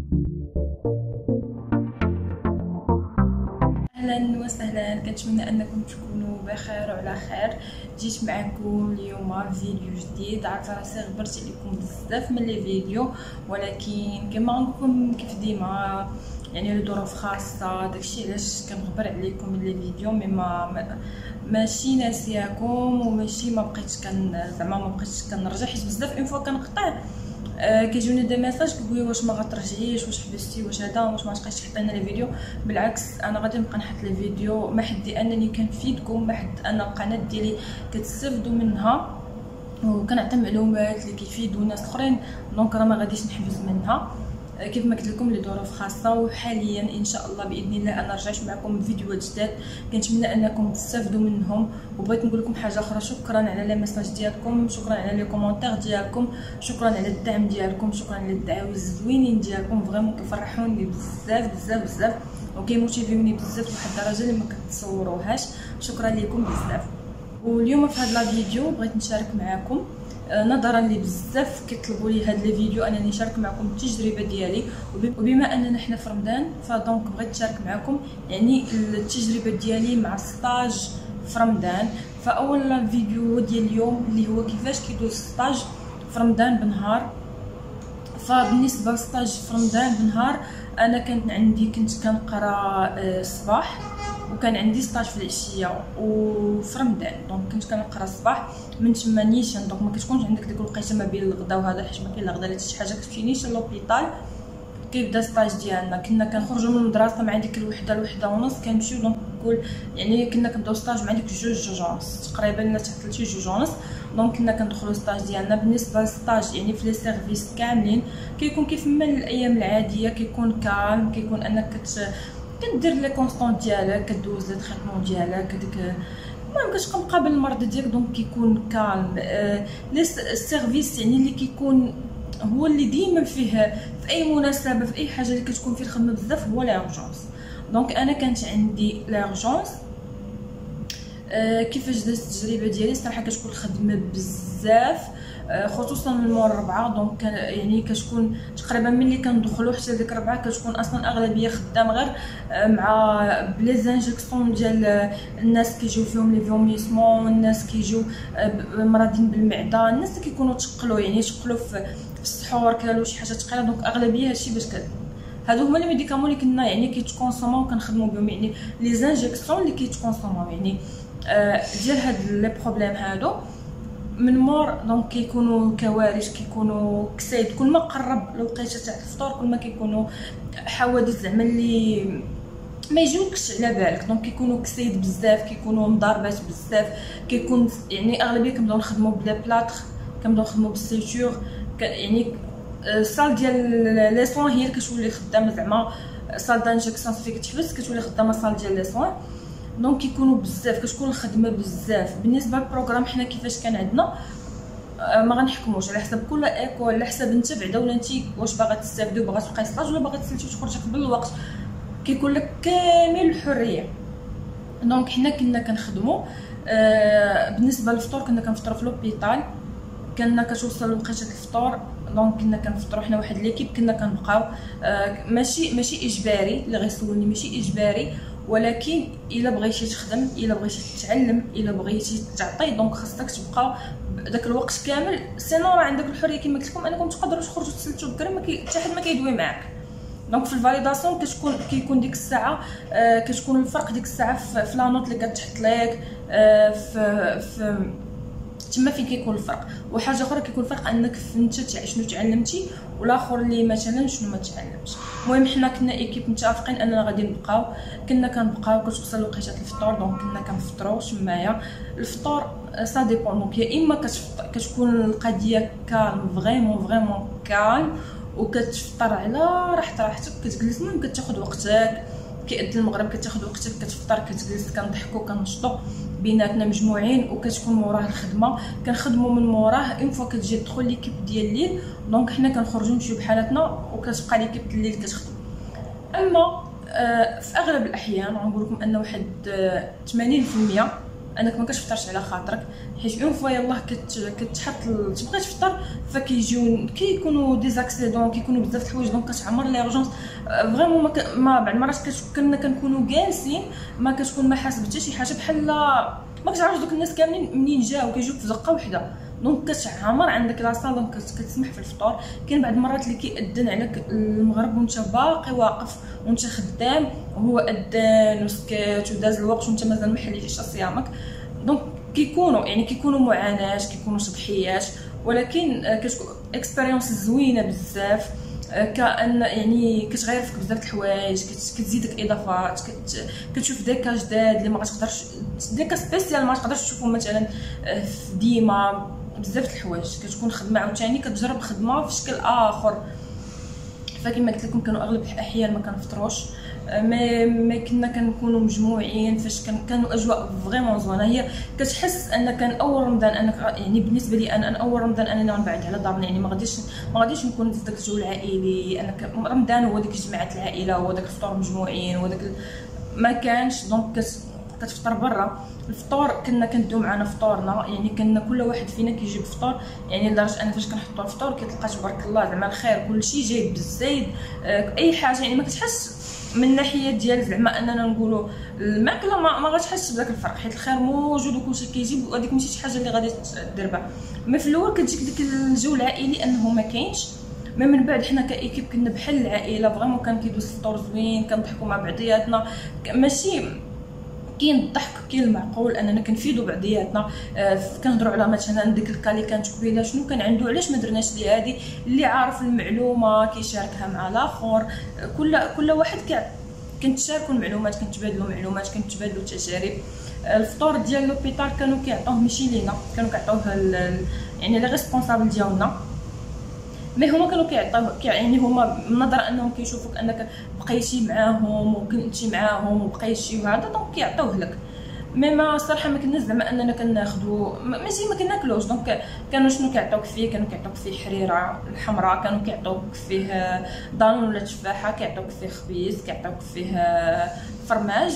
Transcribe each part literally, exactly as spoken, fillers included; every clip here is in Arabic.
اهلا وسهلا، كنتمنى انكم تكونوا بخير وعلى خير. جيت معكم اليوم فيديو جديد. عارفه راسي غبرت عليكم بزاف من لي فيديو، ولكن كما نقولكم كيف ديما يعني لظروف خاصه، داكشي علاش كنغبر عليكم من لي فيديو. مي ما ماشي ناسياكم وماشي ما بقيتش كن زعما ما بقيتش كنرجع، حيت بزاف اون فوا كنقطع آه كيجوني دي ميساج كيقولوا واش ما غترجعيش، واش حبستي، واش هذا، واش ما تبقايش تحطينا لي فيديو. بالعكس انا غادي نبقى نحط لي فيديو، ما حدي انني كنفيدكم، ما حد انا القناه ديالي كتستافدوا منها وكنعطي معلومات اللي كيفيدوا ناس اخرين، دونك راه ما غاديش نحبس منها. كيف ما قلت لكم لظروف خاصه، وحاليا ان شاء الله باذن الله انا رجعت معكم بفيديوهات جداد كنتمنى انكم تستافدوا منهم. وبغيت نقول لكم حاجه اخرى، شكرا على لي ميساج ديالكم، شكرا على لي كومونتير ديالكم، شكرا على الدعم ديالكم، شكرا على الدعاوي الزوينين ديالكم، فريمون كيفرحوني بزاف بزاف بزاف وكيموتيفيوني بزاف لواحد الدرجه اللي ما كتصوروهاش. شكرا لكم بزاف. واليوم في هذا الفيديو بغيت نشارك معكم نظرا لي بزاف كيطلبوا لي هاد لي فيديو انني نشارك معكم التجربه ديالي، وبما اننا حنا في رمضان فدونك بغيت نشارك معكم يعني التجربه ديالي مع ستاج في رمضان. فاول فيديو ديال اليوم اللي هو كيفاش كيدوز ستاج في رمضان بنهار. فبالنسبه للستاج في رمضان بنهار، انا كانت عندي كنت كنقرا الصباح وكان عندي ستاج في العشيه وفي رمضان، دونك كنت كنقرا الصباح من تما نيشان، دونك ما كتكونش عندك ديك الوقيته ما بين الغدا وهذا، حيت ما كاين لا غدا لا حتى شي حاجه. كتمشي نيشان لوبيطال كيبدا ستاج ديالنا. كنا كنخرجوا من المدرسه مع ديك الوحده الوحده ونص كنمشيو، دونك نقول يعني كنا كنبداو ستاج مع ديك جوج جوج ونص تقريبا، لا حتى ثلاثه جوج ونص، دونك كنا كندخلوا ستاج ديالنا. بالنسبه للستاج يعني في لي سيرفيس كاملين كيكون كيف ما الايام العاديه، كيكون كالم، كيكون انك كت كدير لي كونستون ديالك، كدوز لي تريتمون ديالك، ديك المهم كتبقى مقابل المرضى ديالك، دونك كيكون كالم. آه لي السيرفيس يعني اللي كيكون هو اللي ديما فيه في اي مناسبه، في اي حاجه اللي كتكون فيه الخدمه بزاف، هو لارجونس. دونك انا كانت عندي لارجونس. آه كيفاش دازت التجربه ديالي؟ صراحه كتكون الخدمه بزاف، خصوصا من مور ربعه، دونك يعني كتكون تقريبا ملي كندخلوا حتى ديك ربعه كتكون اصلا اغلبيه خدام غير مع بلي زانجيكسيون ديال الناس كيجيو فيهم لي فوميسمون، الناس كيجيو مرضين بالمعده، الناس اللي كيكونوا تقلوا يعني تقلوا في السحور كلوا شي حاجه ثقيله، دونك اغلبيه هادشي باش ك... هادو هما لي ميديكامون اللي كنا يعني كيتكونسوماو وكنخدموا بهم، يعني لي زانجيكسيون اللي كيتكونسوماو يعني آه ديال هاد لي بروبليم هادو من مور. دونك كيكونوا كوارث، كيكونوا كسيد، كل ما قرب الوقيته تاع الفطور كل ما كيكونوا حوادث زعما اللي ما يجيوكش على بالك، دونك كيكونوا كسيد بزاف، كيكونوا مضاربات بزاف، كيكون يعني اغلبيه كنبداو نخدموا بلا بلاطر، كنبداو نخدموا بالسيتور، يعني الصال ديال لي سوان هي اللي كتولي خدامه، زعما صال دانجيكسيون فيك تحبس كتولي خدامه صال ديال لي سوان، دونك كيكونوا بزاف، كتكون الخدمه بزاف. بالنسبه للبروغرام حنا كيفاش كان عندنا ما غنحكموش على حسب كل ايكول، على حسب انت بعدا ولا انت واش باغا تستافدي وباغا تبقاي ستاج ولا باغا تسلتي وتخرجي قبل الوقت، كيكون لك كامل الحريه. دونك حنا كنا كنخدموا آه بالنسبه للفطور كنا كنفطروا في لوبيطال، كنا كتوصل وقيته الفطور، دونك كنا كنفطروا حنا واحد ليكيب، كنا كنبقاو آه ماشي ماشي اجباري اللي غيسولني، ماشي اجباري، ولكن الا بغيتي تخدم، الا بغيتي تتعلم، الا بغيتي تعطي، دونك خاصك تبقى داك الوقت كامل. سينو راه عندك الحريه كما قلت لكم انكم تقدروا تخرجوا تسلتوا بكري، ما حتى حد ما كيدوي معاك. دونك في الفاليداسيون كتكون كيكون ديك الساعه آه كتكون الفرق ديك الساعه في, في لا نوت اللي كتحط لك آه في في تما فين كيكون الفرق. وحاجه اخرى كيكون الفرق انك انت شنو تعلمتي والاخر اللي مثلا شنو ما تعلمش. المهم حنا كنا ايكيب متفقين اننا غادي نبقاو، كنا كنبقاو كتوصل وقيته الفطور، دونك كنا كنفطروا تمايا. الفطور سا ديبون، دونك يا اما كتكون القضيه كالم فريمون فريمون كالم وكتفطر على راحت راحتك، كتجلس المهم كتاخذ وقتك، كيأذن المغرب كتاخذ وقتك كتفطر، كتجلس كنضحكوا كنشطوا بيناتنا مجموعين، وكتكون موراه الخدمه كنخدموا من موراه. اون فوا كتجي تدخل ليكيب ديال الليل، دونك حنا كنخرجوا نمشيو بحالاتنا وكتبقى ليكيب الليل كتخدم. اما آه في اغلب الاحيان غنقول لكم ان واحد آه ثمانين بالمية انك ما كتفطرش على خاطرك، حيت اون فوا يلاه كت كتحط تبغي تفطر فكيجيو كيكونوا ديزاكسيدون، كيكونوا بزاف د الحوايج دونك كتعمر ليرجونس فريمون. ما, ك... ما بعض المرات كنا كنكونوا جالسين ما كتكون ما حاسب حتى شي حاجه، بحال ما كتعرفش دوك الناس كاملين منين جاو كيجيوك في زقه وحده، دونك كتعمر عندك لاصال دونك كتسمح في الفطور. كاين بعض المرات اللي كيأذن عليك المغرب وانت باقي واقف وانت خدام وهو أذن وسكت وداز الوقت وانت مازال ما حليتيش صيامك، دونك كيكونوا يعني كيكونوا معاناه، كيكونوا تضحيات، ولكن كتكون اكسبيريونس زوينه بزاف، كأن يعني كتغير فيك بزاف د الحوايج، كتزيدك اضافات، كتشوف ديكا جداد اللي ما غتقدرش ديكا سبيسيال ما تقدرش تشوفهم مثلا ديما، بزاف د الحوايج كتكون خدمه عاوتاني كتجرب خدمه في شكل اخر. فكما قلت لكم كانوا اغلب الاحيان ما كنفطروش، ما ما كنا كنكونوا مجموعين فاش كان كانوا اجواء فريمون زوينه. هي كتحس ان كان اول رمضان انا يعني بالنسبه لي انا, أنا اول رمضان انا نبعد على دارنا، يعني ما غاديش ما غاديش نكون في داك الجو العائلي. انا رمضان هو ديك جماعه العائله، هو داك الفطور مجموعين، هو داك ما كانش دونك كتفطر برا. الفطور كنا كندو معنا فطورنا، يعني كنا كل واحد فينا كيجيب فطور، يعني لدرجه انا فاش كنحطوا الفطور كتلقى تبارك الله زعما الخير كلشي جايب بالزايد اي حاجه، يعني ما كتحس من ناحيه ديال زعما اننا نقولوا الماكله ما, ما غتحسش بداك الفرق، حيت الخير موجود وكلشي كيجيب، وهذيك ماشي شي حاجه اللي غادي تدير بها. ما في الاول كتجيك ديك الجو العائلي انه ما كاينش، ما من بعد حنا كايكيب كنا بحال العائله فريمون، كان كيدوز الفطور زوين، كنضحكوا مع بعضياتنا، ماشي كاين الضحك كاين المعقول اننا كنفيدوا بعضياتنا. آه كنهضروا على مثلا ديك الكالي كانت قبيله شنو كان عنده علاش ما درناش ليه هذه، اللي عارف المعلومه كيشاركها مع الاخر. آه كل كل واحد كنتشاركوا المعلومات، كنتبادلوا معلومات، كنتبادلوا تجارب. آه الفطور ديال لوبيتال كانوا كيعطوه ماشي لينا، كانوا كيعطوه يعني لي ريسبونسابل ديالنا، مي هما كانوا كيعطيوه يعني هما من نظره انهم كيشوفوك انك بقيتي معاهم وكنتي معاهم وبقيتي وهذا دونك كيعطيوه لك. مي ما صراحه ما كناش زعما اننا كناخذوا ماشي ما كناكلوش، دونك كانوا شنو كيعطيوك فيه، كانوا كيعطيوك فيه حريره الحمراء، كانوا كيعطيوك فيه دانون ولا تفاحه، كيعطيوك فيه خبيز، كيعطيوك فيه فرماج،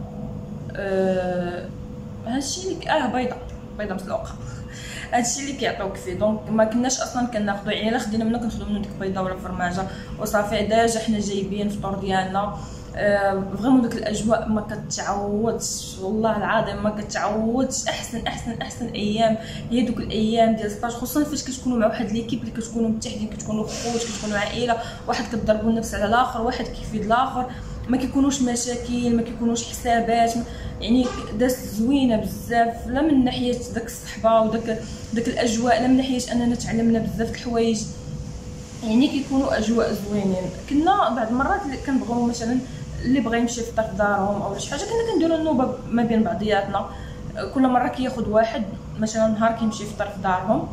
أه هادشي اللي اه بيضه بيضه مسلوقه، هادشي اللي كيعطيوك فيه. دونك ما كناش اصلا كناخذو، يعني الا خدينا منه كناخذو منه ديك البيضه ولا فرماجه وصافي داجا حنا جايبين الفطور ديالنا. آه فريمون ديك الاجواء ما كتعوضش، والله العظيم ما كتعوضش. احسن احسن احسن ايام هي دوك الايام ديال ستاج، خصوصا فاش كتكونوا مع واحد ليكيب اللي كتكونوا متحدين، كتكونوا خوت، كتكونوا عائله، واحد كتضربوا النفس على الاخر، واحد كيفيد الاخر، ما كيكونوش مشاكل، ما كيكونوش حسابات، يعني داس زوينه بزاف، لا من ناحيه داك الصحبه وداك داك الاجواء، لا من ناحيه اننا تعلمنا بزاف د الحوايج، يعني كيكونوا اجواء زوينين. كنا بعض المرات اللي كنبغيو مثلا اللي بغى يمشي يفطر في دارهم او شي حاجه كنا كنديروا النوبه ما بين بعضياتنا، كل مره كياخذ واحد مثلا نهار كيمشي يفطر في دارهم.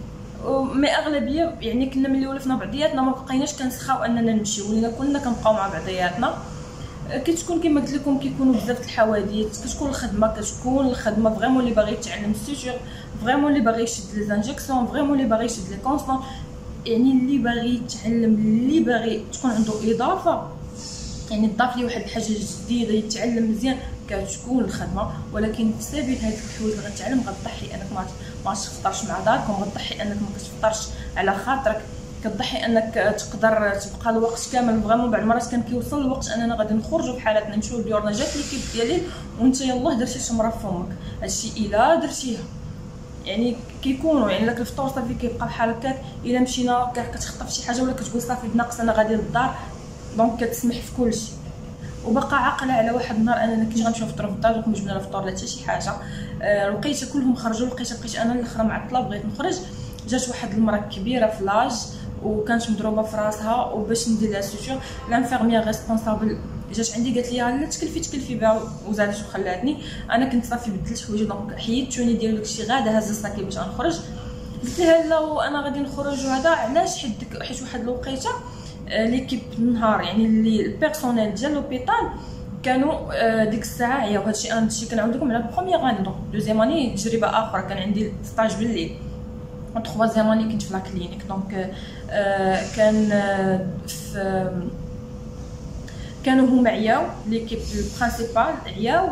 مي اغلبيه يعني كنا ملي ولفنا بعضياتنا ما بقيناش كنسخاو اننا نمشيو، ولينا كلنا كنبقاو مع بعضياتنا. كتكون كما قلت لكم كيكونوا بزاف د الحوادث، كتكون الخدمه كتكون الخدمه فريمون اللي باغي يتعلم سيتور، فريمون اللي باغي يشد لي زانجيكسيون، فريمون اللي باغي يشد لي كونستون، يعني اللي باغي يتعلم، اللي باغي تكون عنده اضافه، يعني تضاف ليه واحد الحاجه جديده يتعلم مزيان، كتكون الخدمه. ولكن في سبيل هاد الحوايج اللي غتعلم غتضحي انك ما ما تفطرش مع داركم، غتضحي انك ما كتفطرش على خاطرك، كتضحي انك تقدر تبقى الوقت كامل. فريمون بعض المرات كان كيوصل الوقت اننا غادي نخرجوا بحالاتنا نمشيو لديورنا، جات ليكيب ديالي وانت يلاه درتي تمره في فمك، هادشي الا درتيها يعني كيكونوا يعني داك الفطور صافي كيبقى بحال هكاك. الا مشينا كتخطف شي حاجه ولا كتقول صافي ناقص انا غادي للدار، دونك كتسمح في كلشي. وبقى عاقله على واحد النهار اننا كنت غنمشيو نفطروا في الدار، ما جبنا لا فطور لا حتى شي حاجه. أه لقيت كلهم خرجوا، لقيت بقيت انا الاخرى معطله بغيت نخرج. جات واحد المراه كبيره في لاج وكانت مضروبه في راسها، وباش ندير لها سوتور لانفيرميير ريسبونسابل جات عندي قالت لي لا تكلفي تكلفي بها وزادت وخلاتني. انا كنت صافي بدلت حوايجي دونك حيدت التوني ديال داكشي، غادا هز الصاكي باش نخرج. قلت لها لا وانا غادي نخرج وهذا علاش، حيت حيت واحد الوقيته ليكيب النهار يعني اللي البيرسونيل ديال لوبيتال كانوا ديك الساعه عياو. هادشي انا هادشي كنعاود لكم على بروميير اني، دونك دوزيام اني تجربه اخرى، كان عندي ستاج بالليل، تخوازيام اني كنت في لا كلينيك. دونك آه كان آه في كانوا هما عياو ليكيب البرينسيبال عياو،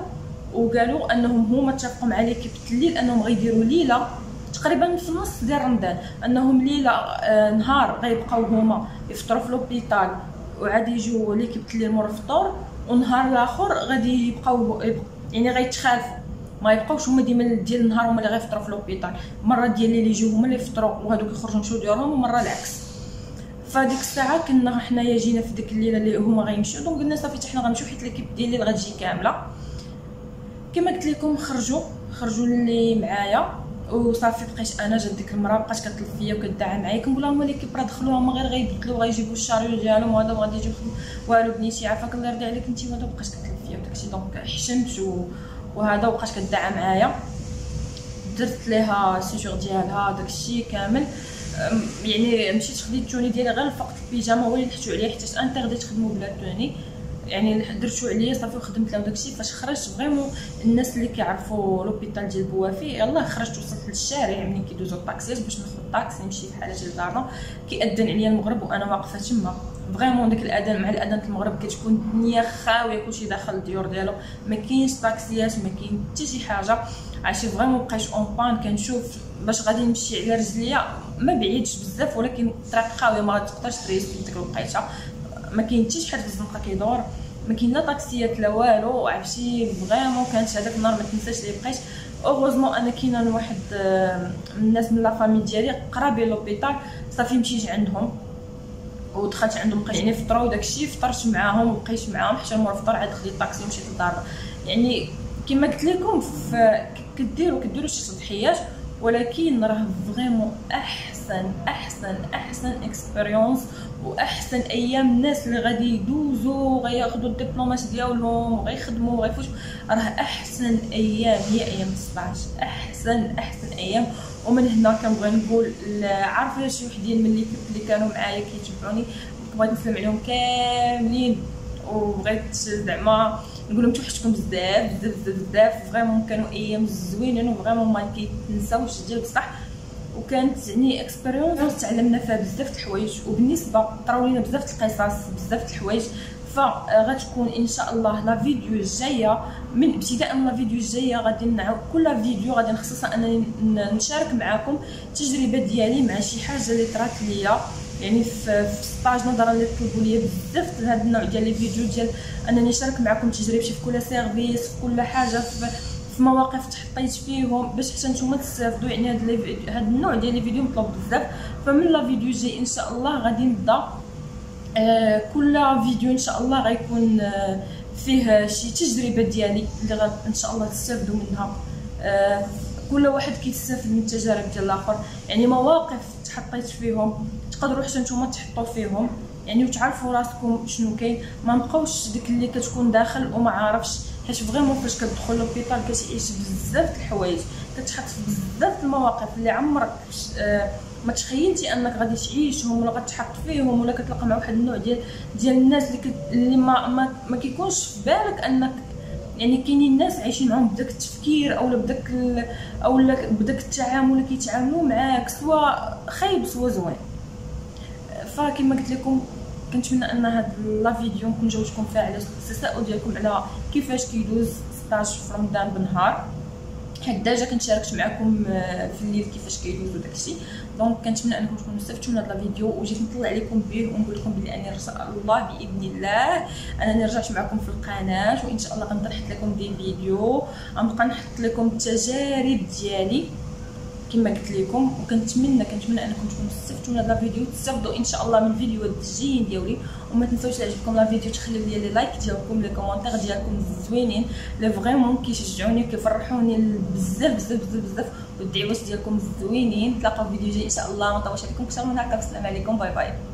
وقالوا انهم هما اتفقوا مع ليكيب الليل انهم غيديروا ليله تقريبا في النص ديال رمضان، انهم ليله آه نهار غيبقاو هما يفطروا في لوبيتال وعادي يجيو ليكيب الليل مور الفطور، ونهار الاخر غادي يبقاو يعني غيتخالفوا، ما يبقاوش هما ديما ديال النهار هما اللي غيفطروا في لوبيتال، مره ديال الليل يجيو هما اللي يفطروا وهذوك يخرجوا يمشيو ديالهم، ومره العكس. فديك الساعه كنا حنايا جينا في ديك الليله اللي هما غيمشيو، دونك قلنا صافي حنا غنمشيو حيت ليكيب ديال الليل غتجي كامله. كما قلت لكم خرجوا خرجوا اللي معايا وصافي، بقيت انا جات ديك المراه بقات كتطلب فيا وكدعى معايا، كنقول لهم ليكيب راه دخلوا هما غير غيبدلوا غيجيبوا الشاريو ديالهم وهذا وغادي يجيو والو بنيتي عافاك الله يرضي عليك انت وهذا، بقات كتطلب فيا وداكشي. دونك حشمت و... وهذا وبقات كدعى معايا، درت ليها سيجور ديالها داكشي كامل. يعني مشيت خديت التوني ديالي غير فقط البيجامه هو اللي لحتو عليا حيت انترديت خدموا بلا توني، يعني درتو عليا صافي وخدمت لها وداكشي. فاش خرجت فريمون الناس اللي كيعرفوا لوبيتال ديال بوافي يلاه خرجت وصلت للشارع منين كيدوزو الطاكسيات باش ناخذ الطاكسي نمشي بحال هادشي لدارنا، كيأذن عليا المغرب وانا واقفه تما. فريمون داك الاذان مع الاذان المغرب كتكون الدنيا خاويه، كلشي داخل الديور ديالو، ما كاينش طاكسيات ما كاين حتى شي حاجه. عرفتي فريمون بقيت اون بان كنشوف باش غادي نمشي على رجليا، ما بعيدش بزاف ولكن الطريق خاويه ما غاتقدرش تريس ديك الوقيته، ما كاين حتى شي حد في الزنقه كيدور، ما كاين لا طاكسيات لا والو. عرفتي فريمون كانت هذاك النهار ما تنساش لي بقيت. اوغوزمون انا كاينه واحد من الناس من لا فامي ديالي قرابين لوبيتال، صافي مشيت عندهم ودخلت عندهم بقيت يعني فطروا وداكشي، فطرت معاهم وبقيت معاهم حتى مور الفطور عاد خديت الطاكسي ومشيت لدارنا. يعني كما قلت لكم كديروا كديروا شي تضحيات، ولكن راه فريمون احسن احسن احسن اكسبيريونس واحسن ايام. الناس اللي غادي يدوزوا غياخذوا الدبلومات ديالهم وغيخدموا وغيفوتوا، راه احسن ايام هي ايام سبعطاش، احسن احسن ايام. ومن هنا كنبغي نقول عارفه شي وحدين من اللي كانوا معايا كيتبعوني، بغيت نسلم عليهم كاملين وبغيت زعما نقول لهم توحشتكم بزاف بزاف بزاف بزاف. فريمون كانوا ايام زوينين وفريمون ما كيتنساوش ديال بصح، وكانت يعني اكسبيريونس تعلمنا فيها بزاف د الحوايج، وبالنسبه طراو لينا بزاف د القصص بزاف د الحوايج. فغتكون ان شاء الله لا فيديو الجايه من ابتداء لا فيديو الجايه غادي نعاود كل فيديو غادي نخصصها انني نشارك معكم التجربه ديالي مع شي حاجه اللي طرات ليا، يعني في ستاج نظرا اللي طلبوا لي بزاف هذا النوع ديال لي فيديو ديال انني نشارك معكم تجربتي في كل سيرفيس في كل حاجه في, في مواقف تحطيت فيهم باش حتى نتوما تستافدوا. يعني هذا هذا النوع ديال لي فيديو مطلوب بزاف. فمن لا فيديو الجاي ان شاء الله غادي نبدا آه كل فيديو ان شاء الله غيكون آه فيه شي تجربه ديالي اللي ان شاء الله تستافدوا منها. آه كل واحد كيستافد من التجارب ديال الاخر، يعني مواقف تحطيت فيهم تقدروا حتى نتوما تحطوا فيهم يعني وتعرفوا راسكم شنو كاين. ما نبقاوش ديك اللي كتكون داخل وما عارفش، حيت فريمون فاش كتدخل لوبيطال كتعيش بزاف د الحوايج، كتحط في بزاف د المواقف اللي عمرك آه ما تخيلتي انك غادي تعيشهم ولا غتحط فيهم، ولا كتلقى مع واحد النوع ديال ديال الناس اللي, كت... اللي ما ما, ما كيكونش في بالك انك يعني كاينين ناس عايشين معاهم بداك التفكير اولا بداك ال... اولا بداك التعامل اللي كيتعاملوا معاك سواء خايب سواء زوين. فكما قلت لكم كنتمنى ان هاد لا فيديو نكون جاوبتكم فيها على التساؤل ديالكم على كيفاش كيدوز ستاج في رمضان بنهار. حيت ديجا كنت شاركت معكم في الليل كيفاش كيدوز وداكشي. دونك كنتمنى انكم تكونوا استفدتوا من هذا الفيديو وجيت نطلع عليكم به ونقول لكم بلي اني ان شاء الله باذن الله انني رجعت معكم في القناه، وان شاء الله غنبدا نحط لكم دي فيديو غنبقى نحط لكم التجارب ديالي كما قلت لكم. وكنتمنى كنتمنى انكم تكونوا استفدتوا من هذا الفيديو، تستافدوا ان شاء الله من الفيديوهات الجايين ديالي. وما تنساوش الا عجبكم لا فيديو تخليو لي لي لايك ديالكم لي كومونتير ديالكم الزوينين اللي فريمون كيشجعوني كيفرحوني بزاف بزاف بزاف بزاف، والدعوات ديالكم الزوينين. نتلاقاو في فيديو جاي ان شاء الله. ما نطولش عليكم اكثر من هكا. السلام عليكم، باي باي.